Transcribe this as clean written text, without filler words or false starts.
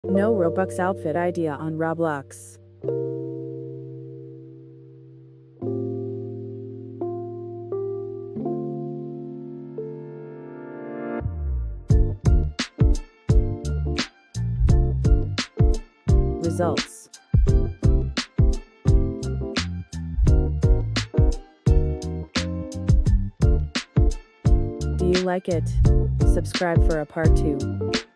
No Robux outfit idea on Roblox. Results. Do you like it? Subscribe for a part 2.